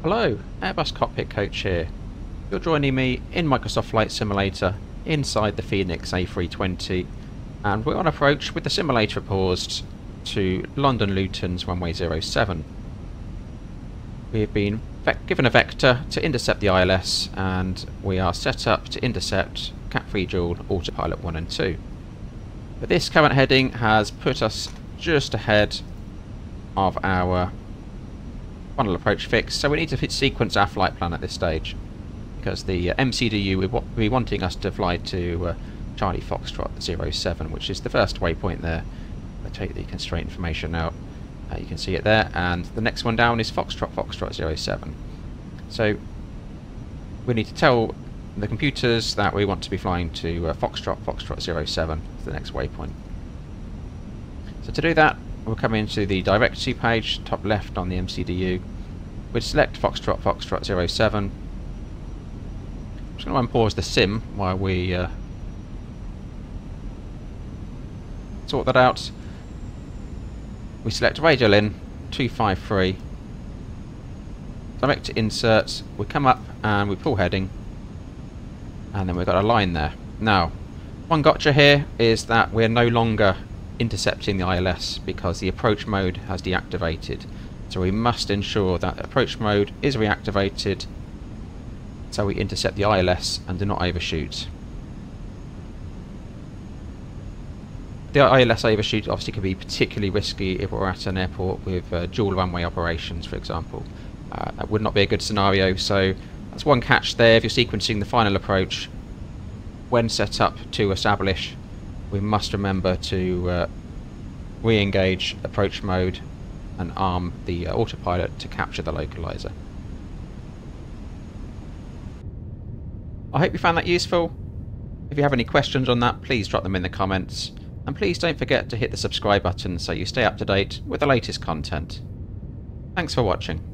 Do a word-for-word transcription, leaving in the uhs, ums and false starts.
Hello, Airbus Cockpit Coach here. You're joining me in Microsoft Flight Simulator inside the Fenix A three twenty, and we're on approach with the simulator paused to London Luton's runway zero seven. We've been given a vector to intercept the I L S, and we are set up to intercept Cat three dual autopilot one and two. But this current heading has put us just ahead of our final approach fix, so we need to sequence our flight plan at this stage, because the uh, M C D U will be wanting us to fly to uh, Charlie Foxtrot zero seven, which is the first waypoint there. I take the constraint information out, uh, you can see it there, and the next one down is Foxtrot Foxtrot zero seven. So we need to tell the computers that we want to be flying to uh, Foxtrot Foxtrot zero seven as the next waypoint. So to do that, we'll come into the directory page, top left on the M C D U. We'll select Foxtrot Foxtrot zero seven. I'm just going to unpause the sim while we uh, sort that out. We select radial in two five three, direct to insert, we come up and we pull heading, and then we've got a line there. Now, one gotcha here is that we're no longer intercepting the I L S because the approach mode has deactivated, so we must ensure that approach mode is reactivated so we intercept the I L S and do not overshoot. The I L S overshoot obviously can be particularly risky if we're at an airport with uh, dual runway operations, for example. Uh, that would not be a good scenario, so that's one catch there. If you're sequencing the final approach, when set up to establish, we must remember to uh, re-engage approach mode and arm the uh, autopilot to capture the localizer. I hope you found that useful. If you have any questions on that, please drop them in the comments, and please don't forget to hit the subscribe button so you stay up to date with the latest content. Thanks for watching.